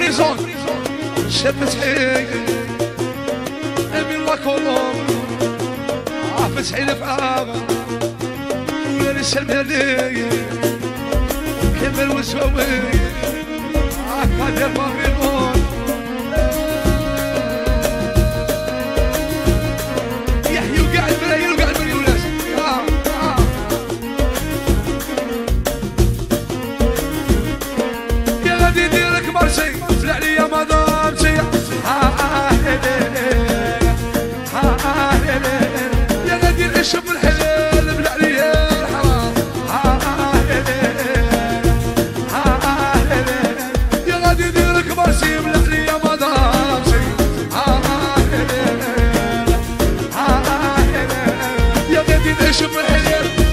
بريزون فتحي من الله كولوم فتحي لفعاغة ولاني سلمالي كمل وسوي قادر بابيلون يحيي وقاع الملايين وقاع المليونات يا غادي يديرك مرسي طلع لي يا مدامتي يا غادي نعيش بالحلال بلا لي الحرام يا غادي يديرك مرسي بلا لي يا مدامتي يا غادي نعيش بالحلال